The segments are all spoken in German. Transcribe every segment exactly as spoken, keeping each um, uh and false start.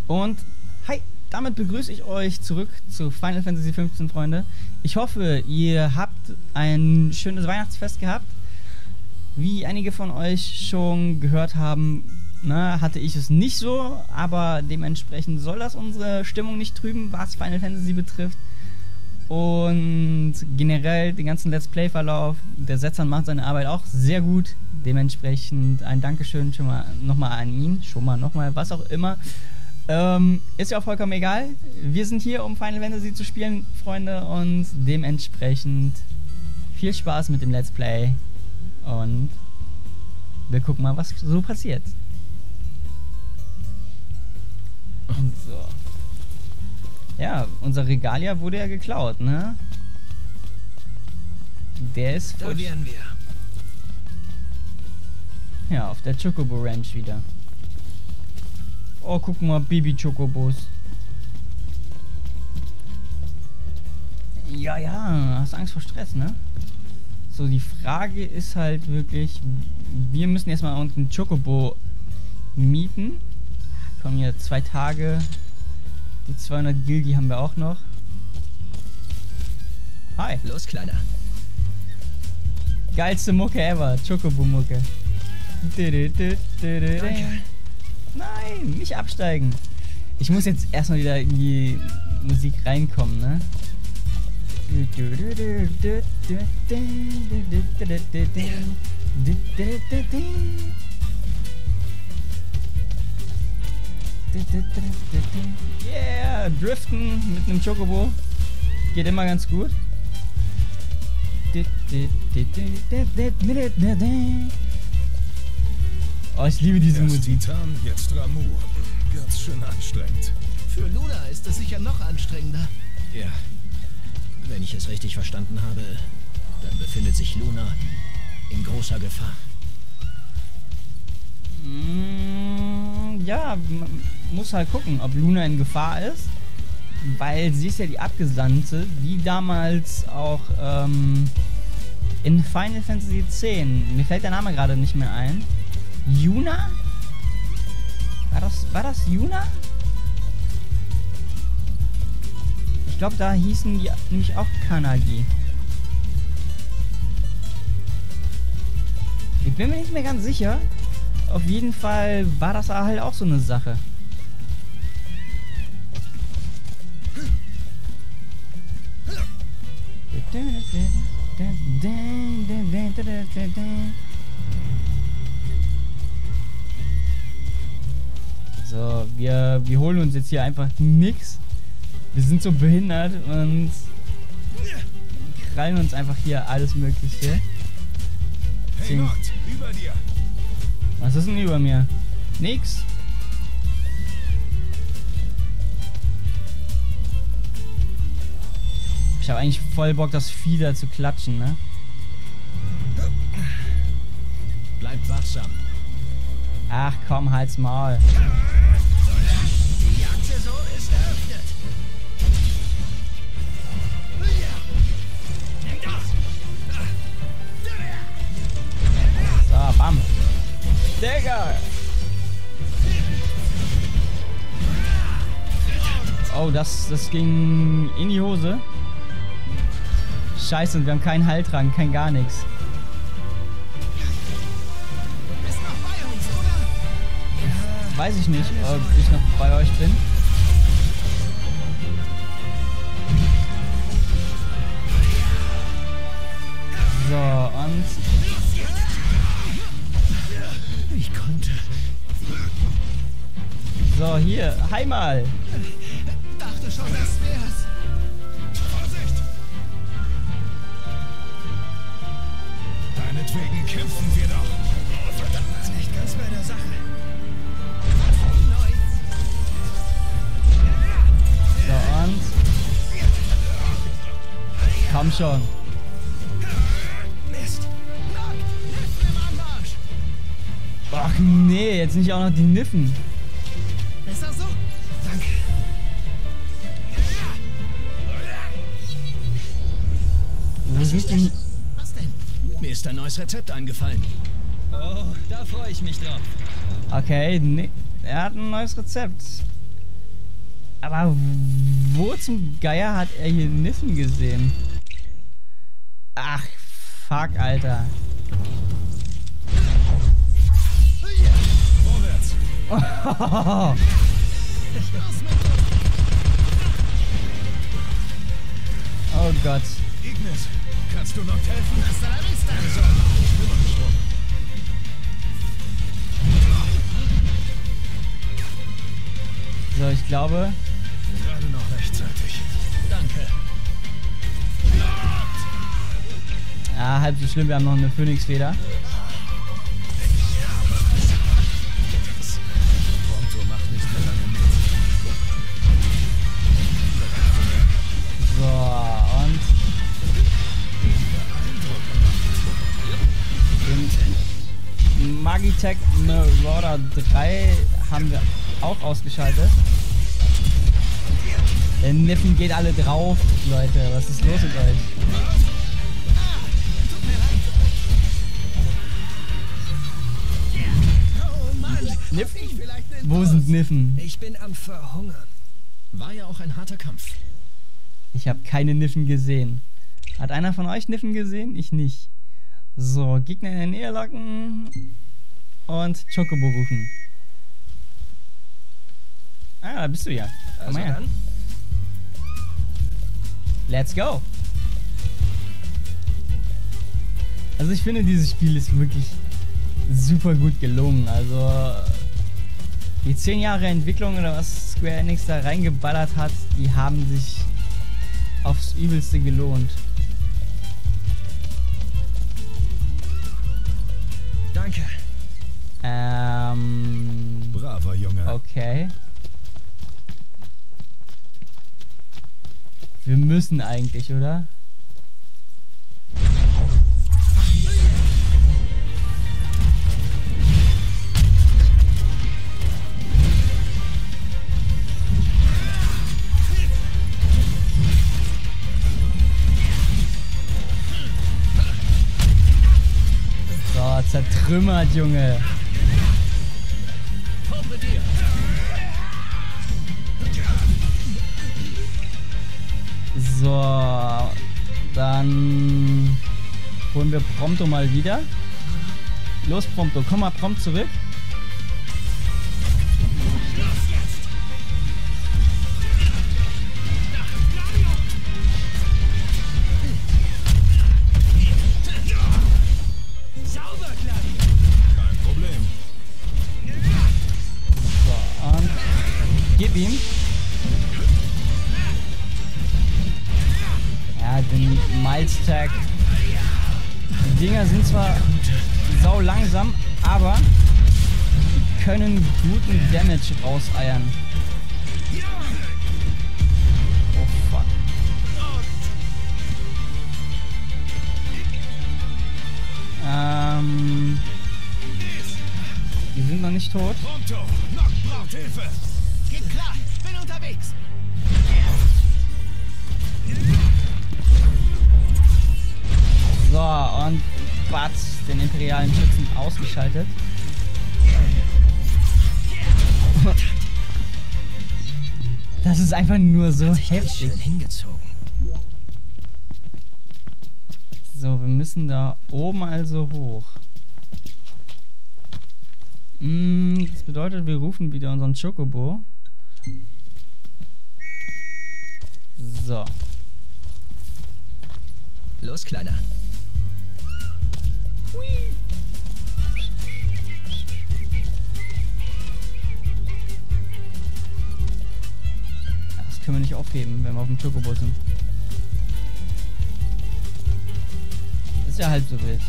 Und hi, damit begrüße ich euch zurück zu Final Fantasy fünfzehn, Freunde. Ich hoffe, ihr habt ein schönes Weihnachtsfest gehabt. Wie einige von euch schon gehört haben, ne, hatte ich es nicht so, aber dementsprechend soll das unsere Stimmung nicht trüben, was Final Fantasy betrifft. Und generell den ganzen Let's Play-Verlauf, der Setzer macht seine Arbeit auch sehr gut. Dementsprechend ein Dankeschön schon mal nochmal an ihn, schon mal nochmal, was auch immer. Ähm, ist ja auch vollkommen egal. Wir sind hier, um Final Fantasy zu spielen, Freunde, und dementsprechend viel Spaß mit dem Let's Play. Und wir gucken mal, was so passiert. Und so. Ja, unser Regalia wurde ja geklaut, ne? Der ist Da wären wir. Ja, auf der Chocobo Ranch wieder. Oh, guck mal, Baby Chocobos. Ja, ja, hast Angst vor Stress, ne? So, die Frage ist halt wirklich, wir müssen erstmal uns einen Chocobo mieten. Kommen hier zwei Tage. Die zweihundert Gil, die haben wir auch noch. Hi. Los, Kleiner. Geilste Mucke ever. Chocobo-Mucke. Danke. Nein, nicht absteigen. Ich muss jetzt erstmal wieder in die Musik reinkommen, ne? Yeah, driften mit einem Chocobo geht immer ganz gut. Oh, ich liebe diese Erst Musik. Titan, jetzt Ramu. Ganz schön anstrengend. Für Luna ist es sicher noch anstrengender. Ja. Wenn ich es richtig verstanden habe, dann befindet sich Luna in großer Gefahr. Mm, ja, man muss halt gucken, ob Luna in Gefahr ist. Weil sie ist ja die Abgesandte, die damals auch ähm, in Final Fantasy X, mir fällt der Name gerade nicht mehr ein. Yuna? War das, war das Yuna? Ich glaube, da hießen die nämlich auch Kanagi. Ich bin mir nicht mehr ganz sicher. Auf jeden Fall war das halt auch so eine Sache. So, wir, wir holen uns jetzt hier einfach nix. Wir sind so behindert und krallen uns einfach hier alles Mögliche. Hey Nord, über dir. Was ist denn über mir? Nix. Ich habe eigentlich voll Bock, das Vieh da zu klatschen, ne? Bleibt wachsam. Ach komm, halt's Maul. Die Jagdsaison ist eröffnet. So, bam. Digga! Oh, das, das ging in die Hose. Scheiße, und wir haben keinen Heiltrank, kein gar nichts. Bist noch bei uns, oder? Weiß ich nicht, ob ich noch bei euch bin. So, und... Ich konnte. So, hier, hi mal. Dachte schon, das wär's. Vorsicht! Deinetwegen kämpfen wir doch. Oh, verdammt. Nicht ganz bei der Sache. Neu. So, und... Komm schon. Mist. Knock. Niffen im Anmarsch. Ach nee, jetzt nicht auch noch die Niffen. Besser so? Danke. Wo sind die... Was denn? Mir ist ein neues Rezept eingefallen. Oh, da freue ich mich drauf. Okay, nee, er hat ein neues Rezept. Aber wo zum Geier hat er hier Niffen gesehen? Ach, fuck, Alter. Vorwärts. Oh. Oh Gott. Ignis, kannst du noch helfen? Hasta la vista. So, Schwung. So, ich glaube... Gerade noch rechtzeitig. Danke. Ja, halb so schlimm, wir haben noch eine Phönixfeder. Prompto macht nicht mehr lange mit. So, und... Den Magitech Marauder drei haben wir auch ausgeschaltet. Der Niffen geht alle drauf, Leute. Was ist los mit euch? Oh Mann. Niffen? Ich vielleicht einen Wo sind Niffen? Ich bin am Verhungern. War ja auch ein harter Kampf. Ich habe keine Niffen gesehen. Hat einer von euch Niffen gesehen? Ich nicht. So, Gegner in der Nähe locken und Chocobo rufen. Ah, da bist du ja. Komm Also mal her. dann, Let's go! Also ich finde, dieses Spiel ist wirklich super gut gelungen. Also die zehn Jahre Entwicklung oder was Square Enix da reingeballert hat, die haben sich aufs Übelste gelohnt. danke. Ähm... Braver Junge. Okay. Wir müssen eigentlich, oder? So, zertrümmert, Junge. Hoppe dir. So, dann holen wir Prompto mal wieder. Los, Prompto, komm mal prompt zurück. Sauber, Claudio. Kein Problem. So, und gib ihm. Ja, den Miles Tag. Die Dinger sind zwar sau langsam, aber die können guten Damage rauseiern. Oh fuck. Ähm. Die sind noch nicht tot. Prompto, Nock braucht Hilfe. Geht klar. Bin unterwegs. So, und Batz, den imperialen Schützen, ausgeschaltet. Das ist einfach nur so Ganz heftig. schön hingezogen. So, wir müssen da oben also hoch. Mm, das bedeutet, wir rufen wieder unseren Chocobo. So. Los, Kleiner. Das können wir nicht aufheben, wenn wir auf dem Chocobo sind. Ist ja halb so wild.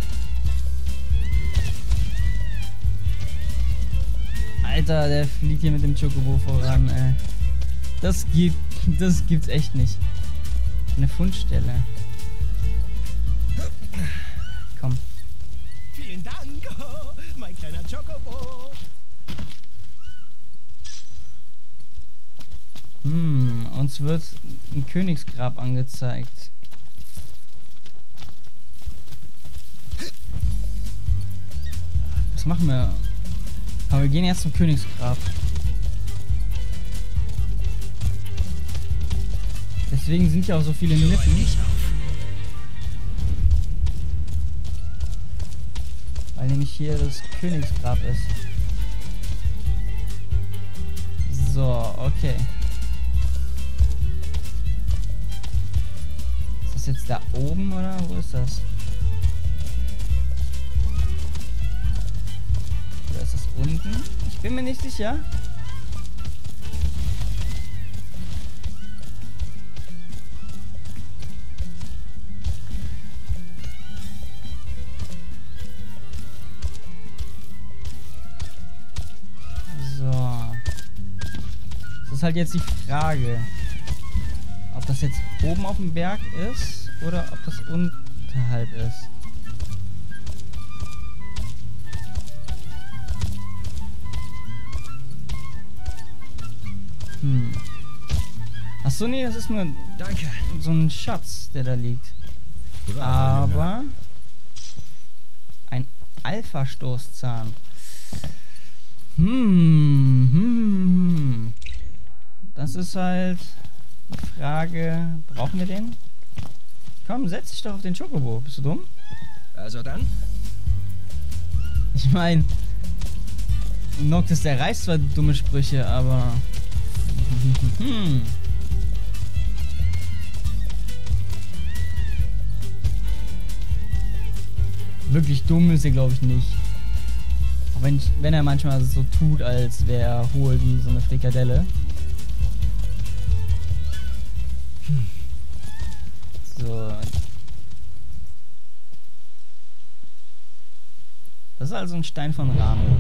Alter, der fliegt hier mit dem Chocobo voran, ey. Das gibt, das gibt's echt nicht. Eine Fundstelle. Komm. Vielen Dank. Oh, mein kleiner Chocobo. Hm, uns wird ein Königsgrab angezeigt. Was machen wir? Aber wir gehen jetzt zum Königsgrab. Deswegen sind ja auch so viele Wir räumen Nissen. nicht auf. Weil nämlich hier das Königsgrab ist. So, okay. Ist das jetzt da oben oder wo ist das? Oder ist das unten? Ich bin mir nicht sicher. Das ist halt jetzt die Frage, ob das jetzt oben auf dem Berg ist oder ob das unterhalb ist. Hm. Achso, nee, das ist nur Danke. so ein Schatz, der da liegt. Aber ein Alpha-Stoßzahn. Hm, hm, hm. Das ist halt die Frage, brauchen wir den? Komm, setz dich doch auf den Chocobo. Bist du dumm? Also dann? Ich meine, Noctis, der reißt zwar dumme Sprüche, aber... Hm. Wirklich dumm ist er, glaube ich, nicht. Auch wenn, ich, wenn er manchmal so tut, als wäre er hohl wie so eine Frikadelle. Hm. So. Das ist also ein Stein von Rahmen.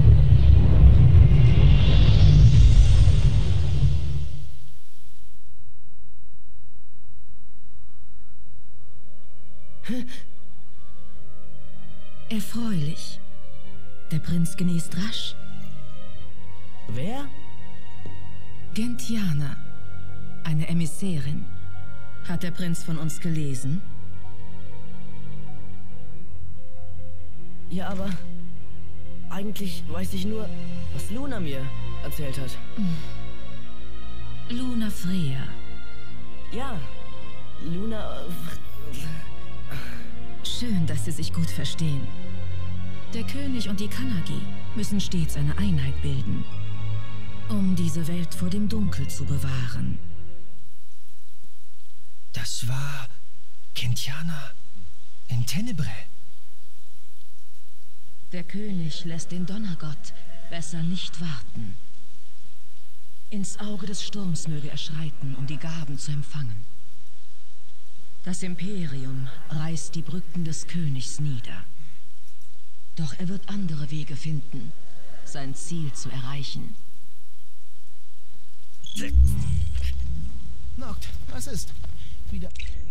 Erfreulich. Der Prinz genest rasch. Wer? Gentiana, eine Emissärin. Hat der Prinz von uns gelesen? Ja, aber eigentlich weiß ich nur, was Luna mir erzählt hat. Luna Freya. Ja, Luna... Schön, dass Sie sich gut verstehen. Der König und die Kanagi müssen stets eine Einheit bilden, um diese Welt vor dem Dunkel zu bewahren. Das war Gentiana in Tenebrae. Der König lässt den Donnergott besser nicht warten. Ins Auge des Sturms möge er schreiten, um die Gaben zu empfangen. Das Imperium reißt die Brücken des Königs nieder. Doch er wird andere Wege finden, sein Ziel zu erreichen. Noct, was ist? Wieder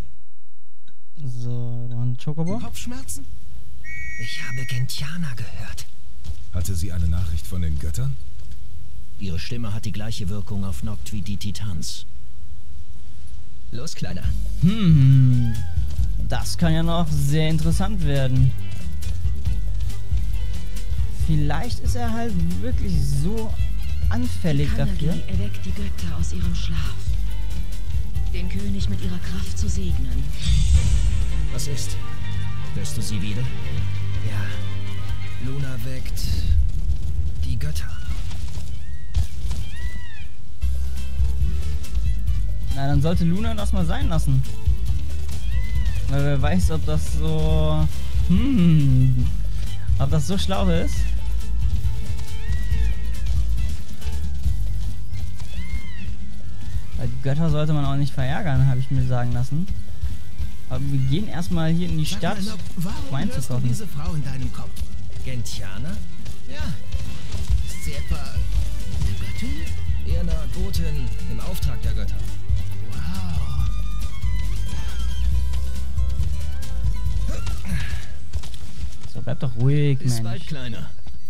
So, wir brauchen Chocobo. Kopfschmerzen? Ich habe Gentiana gehört. Hatte sie eine Nachricht von den Göttern? Ihre Stimme hat die gleiche Wirkung auf Noct wie die Titans. Los, Kleiner. Hm, das kann ja noch sehr interessant werden. Vielleicht ist er halt wirklich so anfällig Kanagi dafür. erweckt die Götter aus ihrem Schlaf, den König mit ihrer Kraft zu segnen. Was ist? Hörst du sie wieder? Ja. Luna weckt die Götter. Na, dann sollte Luna das mal sein lassen. Weil wer weiß, ob das so... Hm... Ob das so schlau ist. Weil die Götter sollte man auch nicht verärgern, habe ich mir sagen lassen. Aber wir gehen erstmal hier in die Stadt, Sag mal, Noct, warum Wein zu hörst du kochen. diese Frau in deinem Kopf? Gentiana? Ja. Ist sie etwa eine Göttin? Eher eine Göttin im Auftrag der Götter. Wow. So, bleib doch ruhig, Bis Mensch. bald, Kleiner.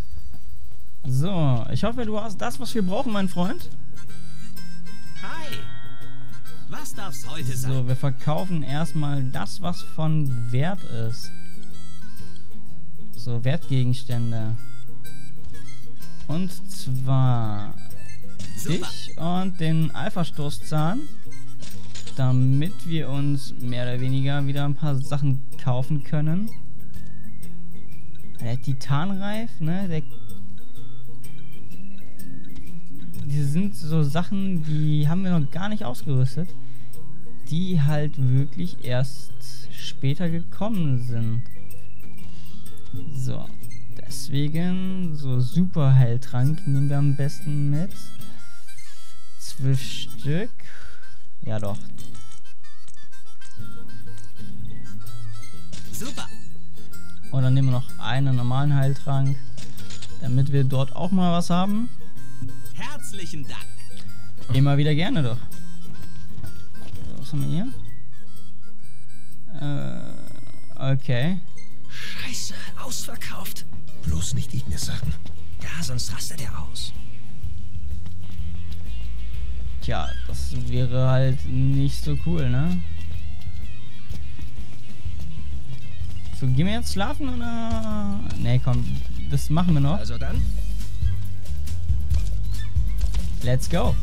So, ich hoffe, du hast das, was wir brauchen, mein Freund. Hi. Was darf's heute sein? So, wir verkaufen erstmal das, was von Wert ist. So, Wertgegenstände. Und zwar Super. dich und den Alpha-Stoßzahn. damit wir uns mehr oder weniger wieder ein paar Sachen kaufen können. Der Titanreif, ne? Der die sind so Sachen, die haben wir noch gar nicht ausgerüstet, die halt wirklich erst später gekommen sind. So, deswegen so super Heiltrank nehmen wir am besten mit. Zwölf Stück. Ja doch. Super. Und dann nehmen wir noch einen normalen Heiltrank, damit wir dort auch mal was haben. Herzlichen Dank. Immer wieder gerne doch. So, was haben wir hier? Äh, okay. Scheiße, ausverkauft. Bloß nicht Ignis sagen. Ja, sonst rastet er aus. Tja, das wäre halt nicht so cool, ne? So, gehen wir jetzt schlafen oder? Ne, komm, das machen wir noch. Also dann? Let's go.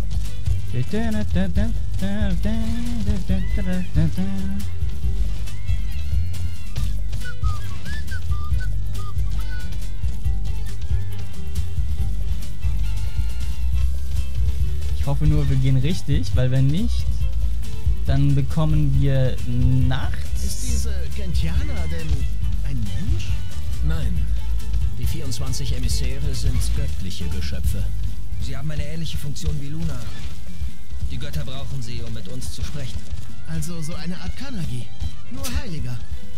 Ich hoffe nur, wir gehen richtig, weil wenn nicht, dann bekommen wir nachts... Ist diese Gentiana denn ein Mensch? Nein. Die vierundzwanzig Emissäre sind göttliche Geschöpfe. Sie haben eine ähnliche Funktion wie Luna. Die Götter brauchen sie, um mit uns zu sprechen. Also so eine Art Kanagi. Nur heiliger.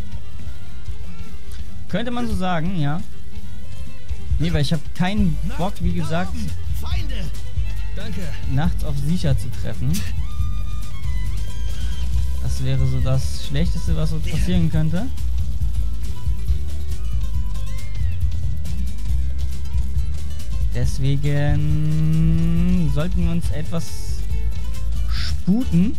Könnte man so sagen, ja. Nee, weil ich habe keinen Bock, wie gesagt, Feinde! Danke. nachts auf Sicher zu treffen. Das wäre so das Schlechteste, was uns passieren könnte. Deswegen sollten wir uns etwas sputen.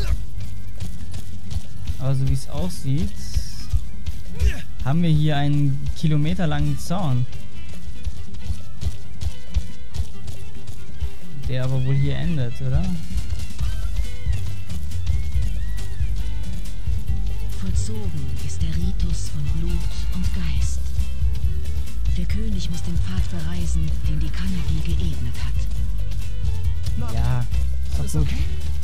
Aber so wie es aussieht, haben wir hier einen kilometerlangen Zaun. Der aber wohl hier endet, oder? Vollzogen ist der Ritus von Blut und Geist. Der König muss den Pfad bereisen, den die Kanagi geebnet hat. Ja, ist Alles doch gut. okay?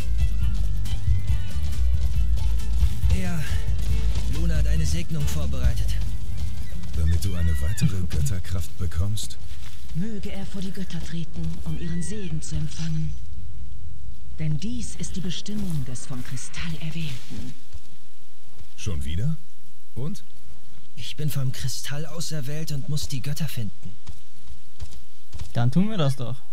Ja, Luna hat eine Segnung vorbereitet. Damit du eine weitere Götterkraft bekommst? Möge er vor die Götter treten, um ihren Segen zu empfangen. Denn dies ist die Bestimmung des vom Kristall Erwählten. Schon wieder? Und? Ich bin vom Kristall auserwählt und muss die Götter finden. Dann tun wir das doch.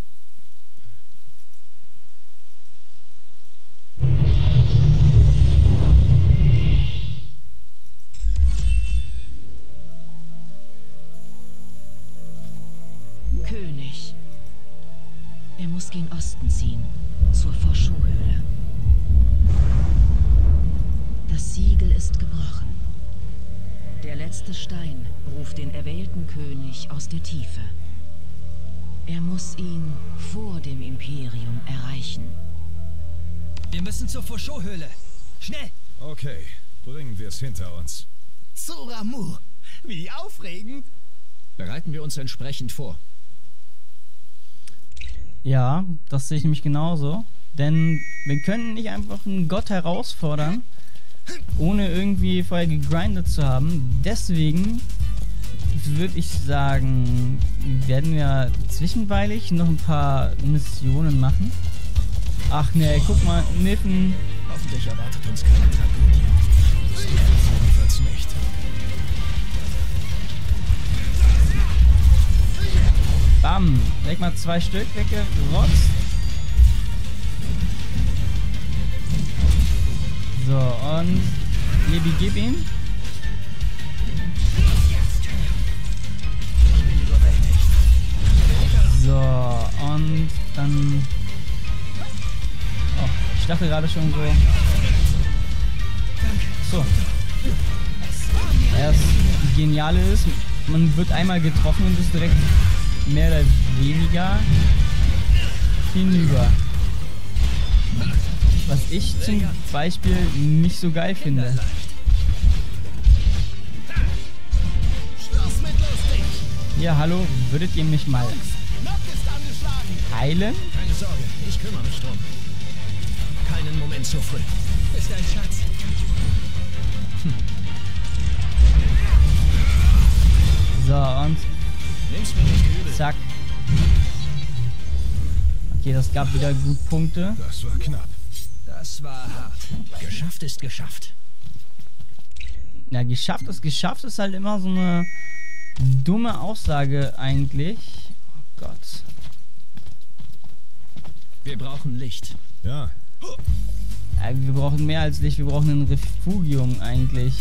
König. Er muss gen Osten ziehen, zur Forschuhhöhle. Das Siegel ist gebrochen. Der letzte Stein ruft den erwählten König aus der Tiefe. Er muss ihn vor dem Imperium erreichen. Wir müssen zur Fosho-Höhle. Schnell! Okay, bringen wir es hinter uns. Zoramu! Wie aufregend! Bereiten wir uns entsprechend vor. Ja, das sehe ich nämlich genauso. Denn wir können nicht einfach einen Gott herausfordern, ohne irgendwie vorher gegrindet zu haben. Deswegen würde ich sagen, werden wir zwischenweilig noch ein paar Missionen machen. Ach ne, guck mal, Niffen. Hoffentlich erwartet uns keine Tragödie. Das geht jedenfalls nicht. Bam, direkt mal zwei Stück weggerotzt. So, und Libi, gib ihn. So, und dann... Oh, ich dachte gerade schon so... So. Das Geniale ist, man wird einmal getroffen und ist direkt mehr oder weniger hinüber. Was ich zum Beispiel nicht so geil finde. Schluss mit lustig. Ja, hallo, würdet ihr mich mal Nock ist angeschlagen. heilen? Keine Sorge, ich kümmere mich drum. Keinen Moment zu früh. Ist ein Schatz. So, und Nimm's mir nicht übel. zack. Okay, das gab wieder gut Punkte. Das war knapp. Das war hart. Geschafft ist geschafft. Ja, geschafft ist geschafft ist halt immer so eine dumme Aussage eigentlich. Oh Gott. Wir brauchen Licht. Ja, Ja, wir brauchen mehr als Licht, wir brauchen ein Refugium eigentlich.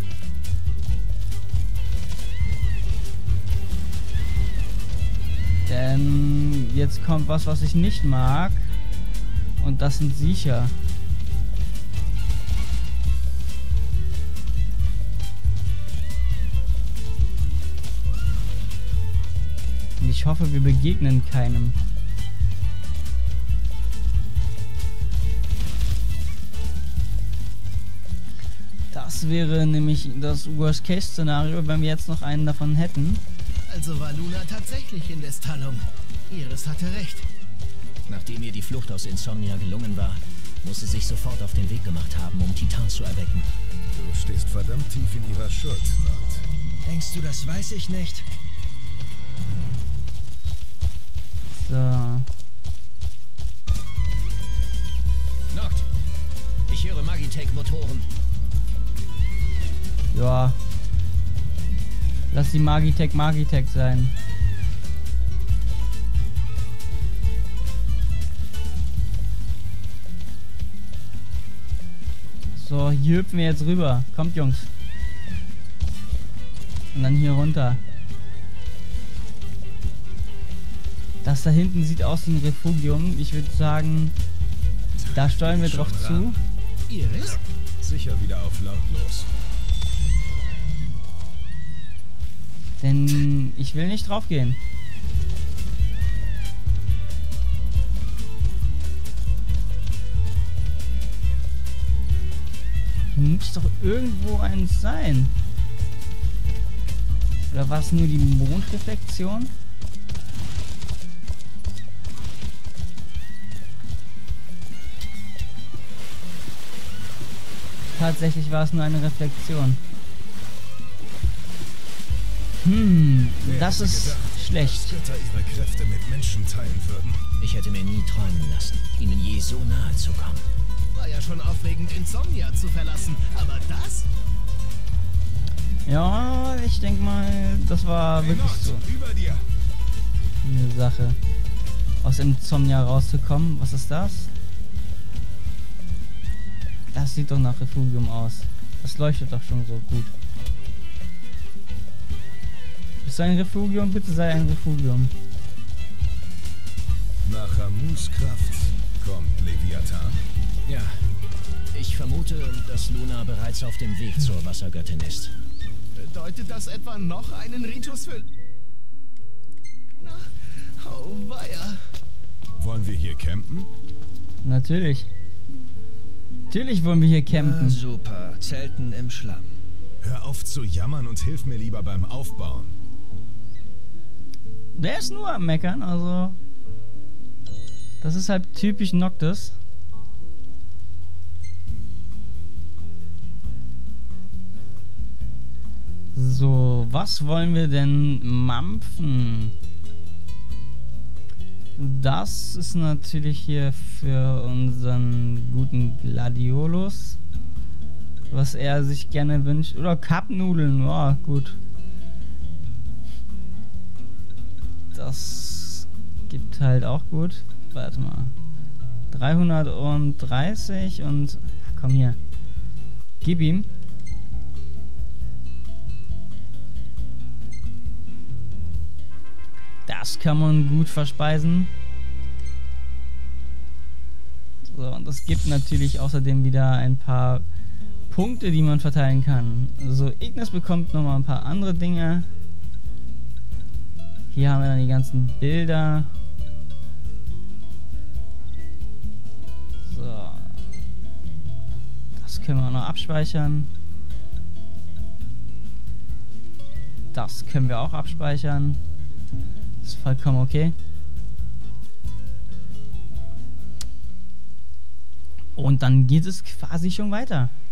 Denn jetzt kommt was, was ich nicht mag. Und das sind Siecher. Und ich hoffe, wir begegnen keinem. Das wäre nämlich das Worst-Case-Szenario, wenn wir jetzt noch einen davon hätten. Also war Luna tatsächlich in Destallum. Iris hatte recht. Nachdem ihr die Flucht aus Insomnia gelungen war, muss sie sich sofort auf den Weg gemacht haben, um Titan zu erwecken. du stehst verdammt tief in ihrer Schuld, Nord. Denkst du, das weiß ich nicht? So. Noct, ich höre Magitech-Motoren. Ja. Lass die Magitech Magitech sein. So, hier hüpfen wir jetzt rüber. Kommt, Jungs. Und dann hier runter. Das da hinten sieht aus wie ein Refugium. Ich würde sagen, da steuern wir drauf zu. Iris? Sicher wieder auf lautlos. Denn ich will nicht drauf gehen. Muss doch irgendwo eins sein. Oder war es nur die Mondreflexion? Tatsächlich war es nur eine Reflexion. Hm, Wer das hätte ist gedacht, schlecht. dass Götter ihre Kräfte mit Menschen teilen würden. Ich hätte mir nie träumen lassen, ihnen je so nahe zu kommen. War ja schon aufregend, Insomnia zu verlassen. Aber das? Ja, ich denke mal, das war Hey, wirklich Nord, so über dir. eine Sache. Aus Insomnia rauszukommen. Was ist das? Das sieht doch nach Refugium aus. Das leuchtet doch schon so gut. Bist du ein Refugium? Bitte sei ein Refugium. Nach Amus Kraft kommt Leviathan. Ja, ich vermute, dass Luna bereits auf dem Weg zur Wassergöttin ist. Bedeutet das etwa noch einen Ritus für Luna? Oh, weia. Wollen wir hier campen? Natürlich. Natürlich wollen wir hier Ah, campen. super, Zelten im Schlamm. Hör auf zu jammern und hilf mir lieber beim Aufbauen. Der ist nur am Meckern, also. Das ist halt typisch Noctis. So, was wollen wir denn mampfen? Das ist natürlich hier für unseren guten Gladiolus, was er sich gerne wünscht. Oder Cup-Nudeln, ja gut. Das gibt halt auch gut. Warte mal. dreihundertdreißig und... Komm hier. Gib ihm. Das kann man gut verspeisen. So, und das gibt natürlich außerdem wieder ein paar Punkte, die man verteilen kann. So, Ignis bekommt nochmal ein paar andere Dinge. Hier haben wir dann die ganzen Bilder. So. können wir auch noch abspeichern. Das können wir auch abspeichern. Das ist vollkommen okay. Und dann geht es quasi schon weiter.